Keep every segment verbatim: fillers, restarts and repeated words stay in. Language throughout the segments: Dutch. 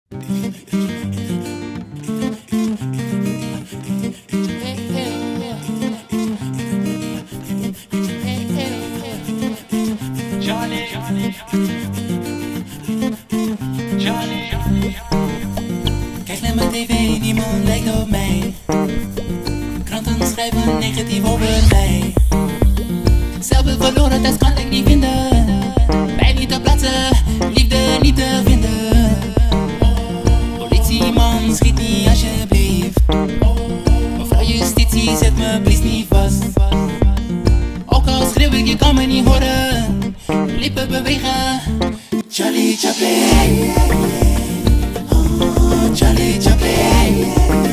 Johnny, Johnny, Johnny. Kijk naar mijn tv, niemand lijkt op mij. Kranten schrijven negatief over mij. Zelfbeeld verloren, dat kan ik niet vinden. Bij niet te plaatsen, liefde niet te vinden. Politieman, schiet niet alsjeblieft. Mevrouw justitie, zet me please niet vast. Ook al schreeuw ik, je kan me niet horen. Lippen bewegen. Charlie Chaplin. Oh, Charlie Chaplin.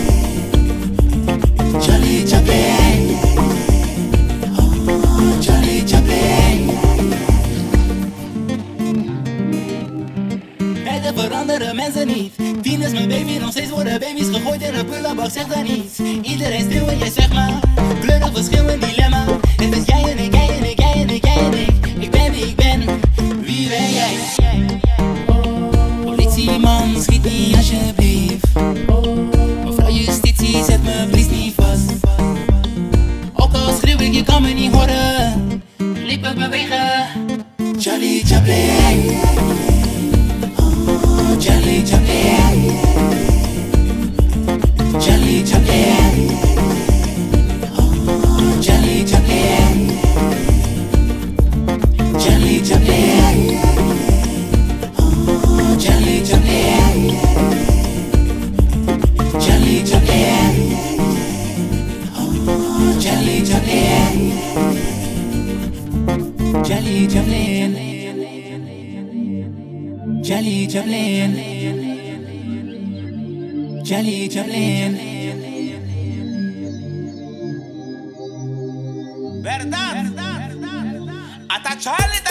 Charlie Chaplin. Oh, Charlie Chaplin. Rijden veranderen mensen niet. Tien is mijn baby, nog steeds worden baby's gegooid in een prullenbak, zeg dan niets. Iedereen stil en jij zegt maar. Kleurig verschil, een dilemma. Het is jij en ik, jij en ik, jij en ik, jij en ik. Ik ben wie ik ben, wie ben jij? Politieman, schiet niet alsjeblieft. Mevrouw justitie, zet me please niet vast. Ook al schreeuw ik, je kan me niet horen. Lippen bewegen. Charlie Chaplin. Oh, Charlie Chaplin. Charlie Chaplin. Oh, Charlie Chaplin. Charlie Chaplin. Oh, Charlie Chaplin. Charlie Chaplin. Oh, Charlie Chaplin. Charlie Chaplin. Charlie Chaplin. Charlie Chaplin. Verdad, hasta Charlie